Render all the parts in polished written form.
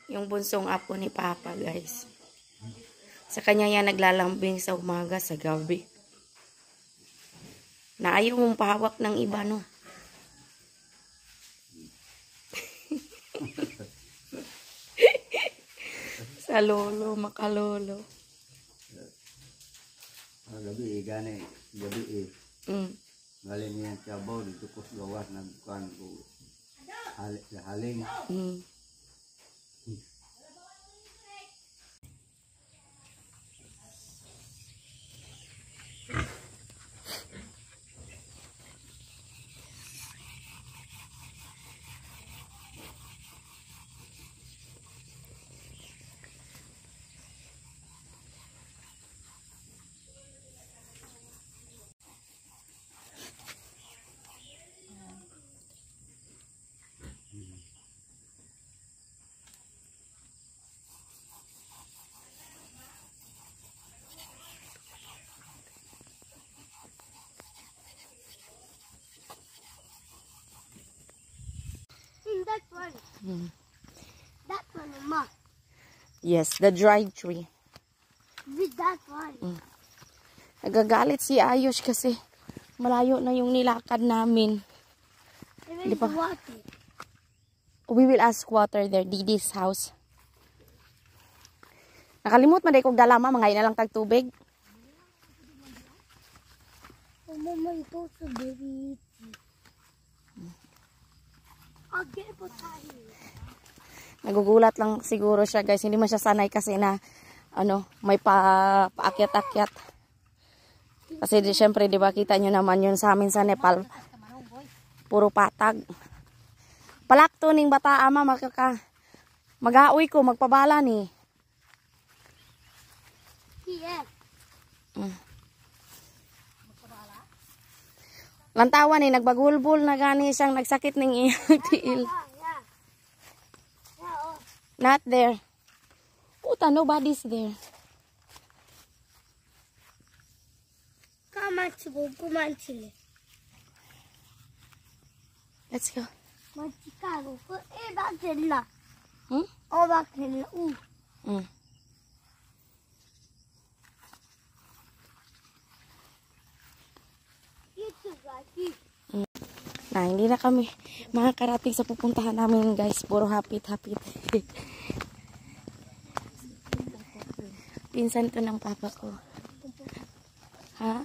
Yung bunsong apo ni Papa, guys. Sa kanya yan naglalambing sa umaga, sa gabi. Na ayaw mong pahawak ng iba, no? Sa lolo, makalolo. Gabi gani, gabi galing niya Tiabaw dito ko gawas nagkuan ko haling. That one. That one, Ma. Yes, the dried tree. With that one. Nagagalit si Ayos kasi malayo na yung nilakad namin. Di ba? Water. We will ask water there, Didi's house. Nakalimot man day kog dalama, mga ina lang tag tubig. Oh, Mama, ito sa baby. Nagugulat lang siguro siya, guys. Hindi man siya sanay kasi na may paakyat-akyat. Kasi syempre, di ba, kita nyo naman yun sa amin sa Nepal. Puro patag. Palakto ning bata ama mag-aoy ko, magpabala ni. Yeah. Lantawan ni nagbagulbul na gani siyang nagsakit ning iyang tiil. Not there. Puta, nobody's there. Come on, chile. Let's go. Chicago. Back to Hmm? Oh, back to Na, hindi na kami makakarating sa pupuntahan namin, guys. Puro hapit-hapit. Pinsan to ng papa ko. Ha?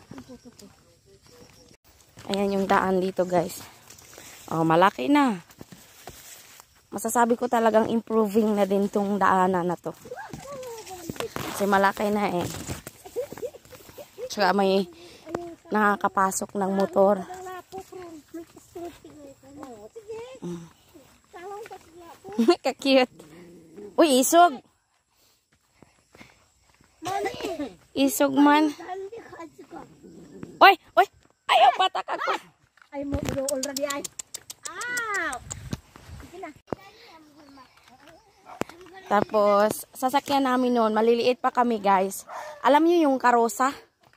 Ayan yung daan dito, guys. Oh, malaki na. Masasabi ko talagang improving na din tong daanan na to. Kasi malaki na eh. Tsaka may nakakapasok ng motor. Ka-cute. Uy, isog. Isog man. Oy, oy. Ayaw, patak ako. Ay mo already ay. Tapos, sasakyan namin noon. Maliliit pa kami, guys. Alam niyo yung karosa?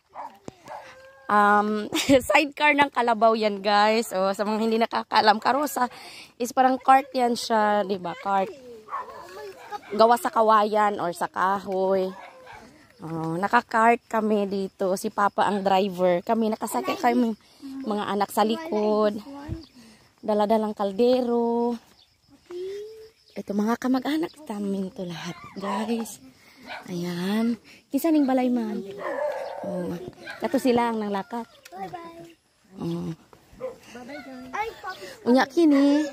Sidecar ng kalabaw yan, guys. O, sa mga hindi nakakaalam, karosa is parang cart yan siya, di ba? Cart. Gawa sa kawayan or sa kahoy. Naka-cart kami dito. Si Papa ang driver. Kami nakasakay kami mga anak sa likod. Dala-dalang kaldero. Ito mga kamag-anak namin to lahat, guys. Ayan. Kisa ning balay man. Kato sila ang nanglakat. Unya kini.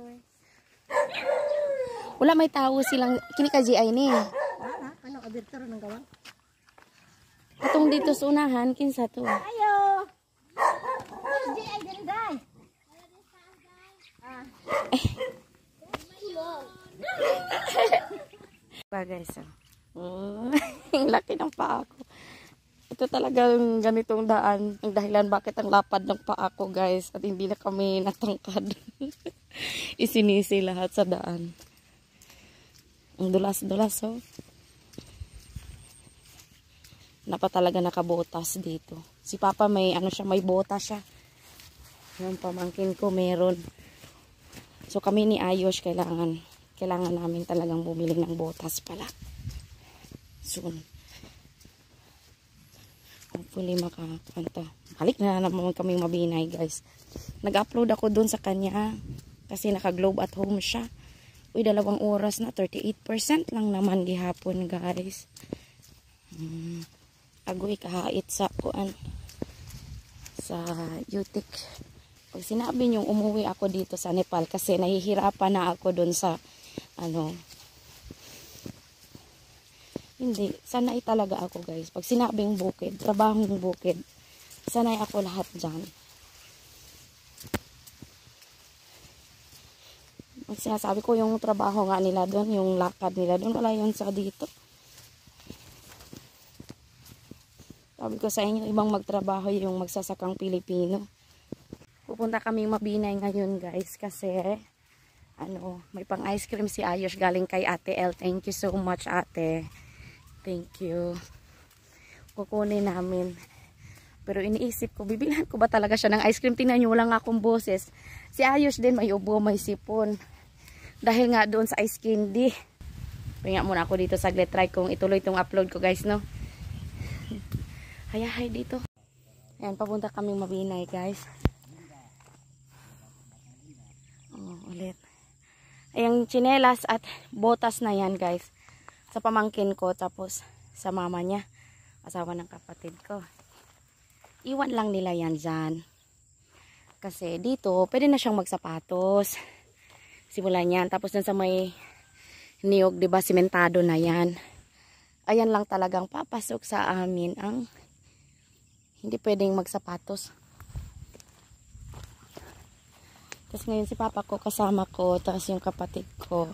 Wala may tao silang kini ka GI ni. Ano abertura ng gawa? Atong dito sa unahan kinsa to. Ayo. GI diri dai. Guys, ang laki ng paa ko. Ito talagang ganitong daan ang dahilan bakit ang lapad ng paa ko, guys, at hindi na kami natangkad. Isinisi lahat sa daan. Ang dulas-dulas, oh. Napa talaga nakabotas dito. Si Papa may may botas siya. Yung pamangkin ko meron. So kami ni Ayos kailangan kailangan namin talagang bumili ng botas pala. Soon. Hopefully makakanto. Balik na naman kami Mabinay guys. Nag-upload ako dun sa kanya. Kasi naka-globe at home siya. Uy, 2 oras na. 38% lang naman gihapon guys. Agoy kahait sa kuan. Sa Utik. Pag sinabi niyong umuwi ako dito sa Nepal kasi nahihirapan na ako dun sa hindi, sanay talaga ako guys. Pag sinabing bukid, trabahong bukid, sanay ako lahat dyan. Pag sinasabi ko yung trabaho nga nila dun, yung lakad nila dun, wala yun sa dito. Sabi ko sa inyo, ibang magtrabaho yung magsasakang Pilipino. Pupunta kaming Mabinay ngayon guys kasi may pang ice cream si Ayos galing kay Ate El. Thank you so much ate. Thank you. Kukunin namin. Pero iniisip ko, bibilhan ko ba talaga siya ng ice cream? Tingnan nyo, wala nga akong boses. Si Ayos din may ubo, may sipon. Dahil nga doon sa ice candy. Pinga muna ako dito saglit. Try kong ituloy itong upload ko guys, no? Hayahay dito. Ayan, papunta kaming Mabinay guys. Ulit. Ayang tsinelas at botas na yan guys. Sa pamangkin ko tapos sa mama niya. Asawa ng kapatid ko. Iwan lang nila yan dyan. Kasi dito pwede na siyang magsapatos. Simulan yan. Tapos dun sa may niyog, diba, simentado na yan. Ayan lang talagang papasok sa amin ang hindi pwedeng magsapatos. Tapos ngayon si papa ko kasama ko, tapos yung kapatid ko.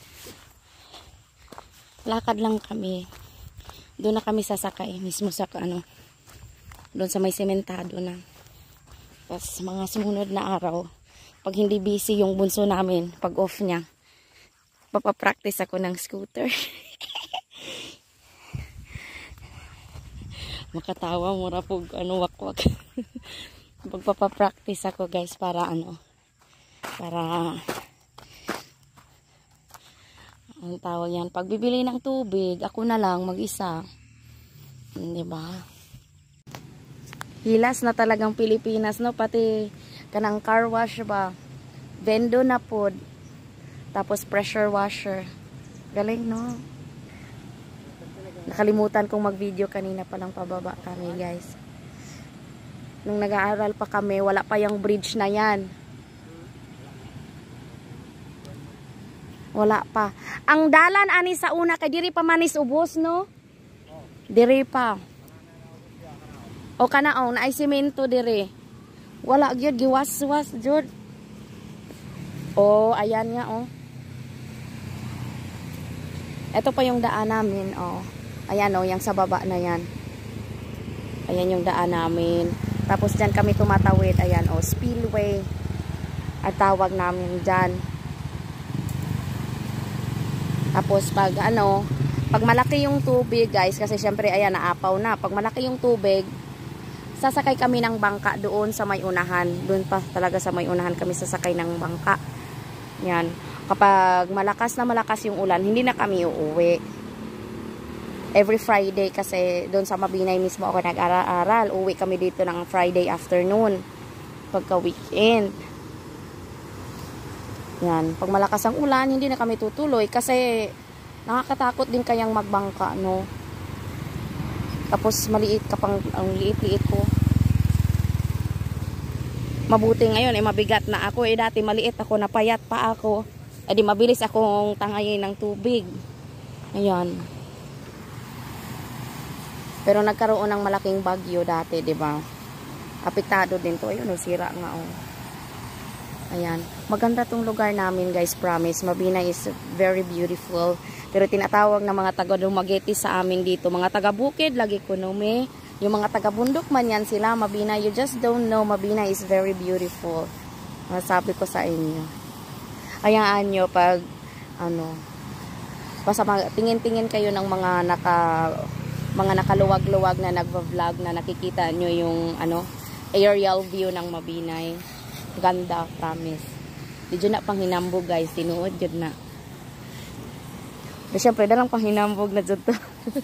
Lakad lang kami. Doon na kami sasakay, mismo sa doon sa may sementado na. Tapos mga sumunod na araw, pag hindi busy yung bunso namin, pag off niya, papapractice ako ng scooter. Makatawa mura po wakwak. Pagpapapractice ako guys para para ang tawag yan, pagbibili ng tubig ako na lang mag-isa, diba? Hilas na talagang Pilipinas, no? Pati kanang car wash ba, vendo na pod, tapos pressure washer, galing, no? Nakalimutan kong mag video kanina palang pababa kami guys. Nung nag-aaral pa kami, wala pa yung bridge na yan. Wala pa. Ang dalan ani sa una kay diri pa manis ubos, no? Diri pa. O kanaong naay semento diri. Wala gyud giwas-was jud. Oh, ayan nga oh. Ito pa yung daan namin, oh. Ayan oh, yang sa baba na yan. Ayan yung daan namin. Tapos dyan kami tumatawid, ayan oh, spillway. At tawag namin dyan. Tapos pag pag malaki yung tubig guys, kasi syempre ayan naapaw na. Pag malaki yung tubig, sasakay kami ng bangka doon sa may unahan. Doon pa talaga sa may unahan kami sasakay ng bangka. Yan. Kapag malakas na malakas yung ulan, hindi na kami uuwi. Every Friday kasi doon sa Mabinay mismo ako nag-aral. Uwi kami dito ng Friday afternoon. Pagka weekend. Yan. Pag malakas ang ulan, hindi na kami tutuloy kasi nakakatakot din kayang magbangka, no? Tapos maliit kapang ang liit-liit ko. Mabuti ngayon mabigat na ako. Dati maliit ako, napayat pa ako. Di mabilis akong tangayin ng tubig. Ayan. Pero nagkaroon ng malaking bagyo dati, 'di ba? Apektado din 'to. Ayun, sira nga oh. Ayan. Maganda tong lugar namin, guys, promise. Mabinay is very beautiful. Pero tinatawag ng mga taga Dumaguete sa amin dito, mga taga Bukid, lagi kunume. Yung mga taga bundok man yan sila, Mabinay. You just don't know, Mabinay is very beautiful. Masabi ko sa inyo. Hayaan nyo pag, basta tingin-tingin kayo ng mga nakaluwag-luwag na nagva-vlog na nakikita nyo yung, aerial view ng Mabinay. Ganda, promise. Di dyan na pang hinambog, guys. Tinuod dyan na. Pero syempre, dalang panghinambog na dyan to.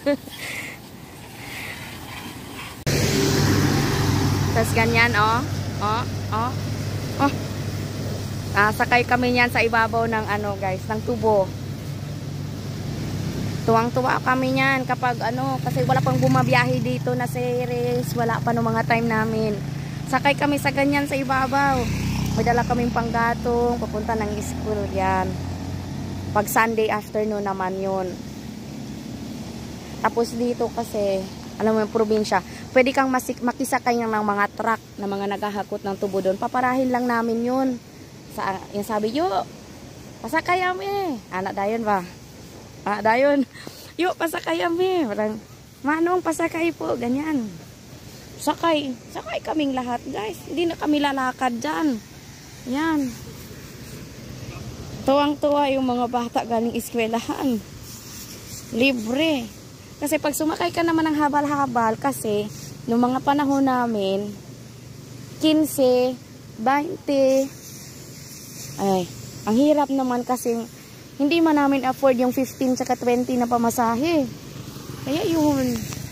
Tapos ganyan, oh. Oh, oh, oh. Sakay kami niyan sa ibabaw ng ano, guys, ng tubo. Tuwang-tuwa kami niyan kapag ano, kasi wala pang bumabiyahe dito na series, wala pa no mga time namin. Sakay kami sa ganyan sa ibabaw. May dala kaming panggatong, papunta ng school yan. Pag Sunday afternoon naman yun. Tapos dito kasi, alam mo yung probinsya, pwede kang makisakay ng mga truck na mga naghahakot ng tubo doon. Paparahin lang namin yun. Yung sabi, yo, pasakay kami. Anak dayon ba? Anak dayon. Yo, pasakay kami. Parang, manong pasakay po, ganyan. Sakay kaming lahat, guys. Hindi na kami lalakad dyan. Yan. Tuwang-tuwa yung mga bata galing eskwelahan. Libre. Kasi pag sumakay ka naman ng habal-habal, kasi noong mga panahon namin, 15, 20, ay, ang hirap naman kasi hindi man namin afford yung 15 tsaka 20 na pamasahe. Kaya yun.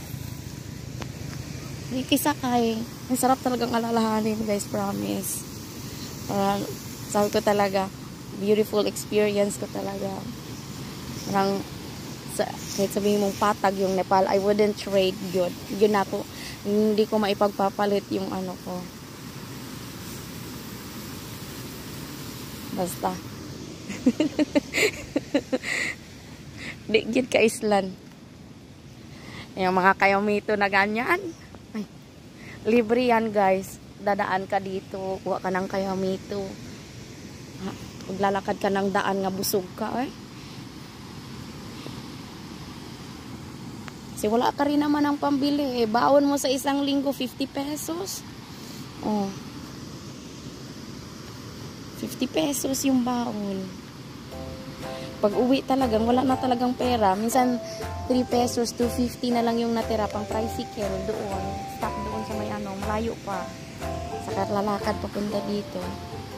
Ikisakay. Ang sarap talagang alalahanin, guys, promise. Sabi ko talaga, beautiful experience ko talaga. Parang, kahit sabihin mong patag yung Nepal, I wouldn't trade yun. Yun ako, hindi ko maipagpapalit yung ano ko. Basta. Digit ka islan. Yung mga kayomito na ganyan. Ay, libre yan, guys. Dadaan ka dito, kuha ka ng kayomito. Paglalakad ka ng daan nga busog ka, eh. Kasi wala ka rin naman ang pambili, eh. Baon mo sa isang linggo, 50 pesos. Oh. 50 pesos yung baon. Pag uwi talagang, wala na talagang pera. Minsan, 3 pesos, 250 na lang yung natira pang tricycle doon. Stop doon sa may ano, malayo pa. Saka lalakad papunta dito.